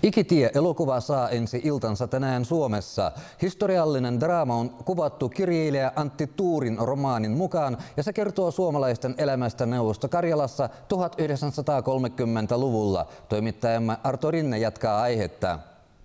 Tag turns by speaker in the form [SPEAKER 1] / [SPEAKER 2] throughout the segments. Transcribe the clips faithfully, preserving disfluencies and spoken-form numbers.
[SPEAKER 1] Ikitie-elokuva saa ensi iltansa tänään Suomessa. Historiallinen draama on kuvattu kirjailija Antti Tuurin romaanin mukaan ja se kertoo suomalaisten elämästä Neuvosto-Karjalassa tuhatyhdeksänsataakolmekymmentäluvulla. Toimittajamme Arto Rinne jatkaa aihetta.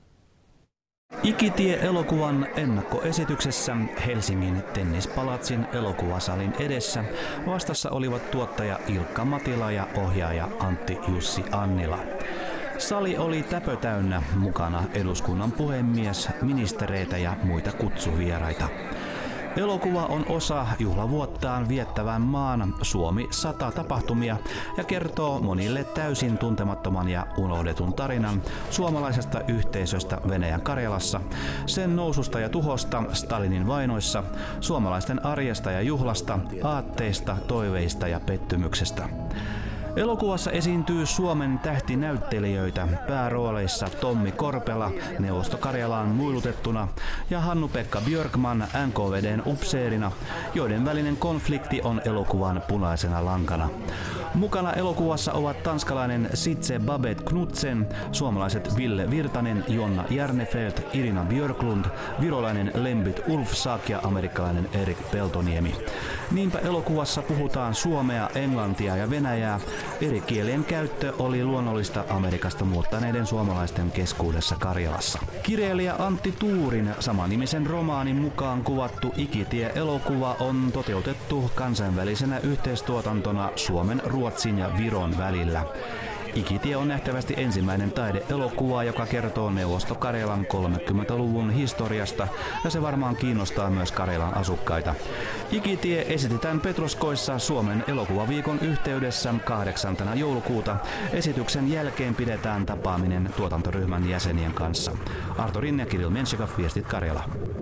[SPEAKER 2] Ikitie-elokuvan ennakkoesityksessä Helsingin Tennispalatsin elokuvasalin edessä vastassa olivat tuottaja Ilkka Matila ja ohjaaja Antti Jussi Annila. Sali oli täpö täynnä, mukana eduskunnan puhemies, ministereitä ja muita kutsuvieraita. Elokuva on osa juhlavuottaan viettävän maan Suomi sata tapahtumia ja kertoo monille täysin tuntemattoman ja unohdetun tarinan suomalaisesta yhteisöstä Venäjän Karjalassa, sen noususta ja tuhosta Stalinin vainoissa, suomalaisten arjesta ja juhlasta, aatteista, toiveista ja pettymyksestä. Elokuvassa esiintyy Suomen tähtinäyttelijöitä, päärooleissa Tommi Korpela Neuvosto-Karjalaan muilutettuna ja Hannu-Pekka Björkman N K V D:n upseerina, joiden välinen konflikti on elokuvan punaisena lankana. Mukana elokuvassa ovat tanskalainen Sitze Babette Knudsen, suomalaiset Ville Virtanen, Jonna Järnefelt, Irina Björklund, virolainen Lembit Ulfsak ja amerikkalainen Erik Peltoniemi. Niinpä elokuvassa puhutaan suomea, englantia ja venäjää. Eri kielien käyttö oli luonnollista Amerikasta muuttaneiden suomalaisten keskuudessa Karjalassa. Kirjailija Antti Tuurin samanimisen romaanin mukaan kuvattu Ikitie-elokuva on toteutettu kansainvälisenä yhteistuotantona Suomen, Ruotsin ja Viron välillä. Ikitie on nähtävästi ensimmäinen taideelokuva, joka kertoo Neuvosto-Karjalan kolmekymmentäluvun historiasta, ja se varmaan kiinnostaa myös Karjalan asukkaita. Ikitie esitetään Petroskoissa Suomen elokuvaviikon yhteydessä kahdeksantena joulukuuta. Esityksen jälkeen pidetään tapaaminen tuotantoryhmän jäsenien kanssa. Arto Rinne, Kirill Menshikov, Viestit Karjala.